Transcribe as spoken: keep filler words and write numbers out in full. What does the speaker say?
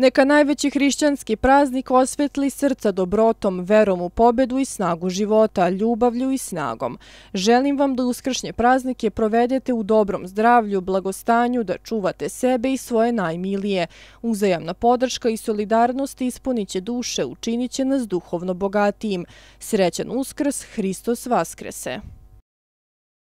Neka najveći hrišćanski praznik osvetli srca dobrotom, verom u pobedu i snagu života, ljubavlju i snagom. Želim vam da uskršnje praznike provedete u dobrom zdravlju, blagostanju, da čuvate sebe i svoje najmilije. Uzajamna podrška i solidarnost ispunit će duše, učinit će nas duhovno bogatijim. Srećan Uskrs, Hristos Vaskrese!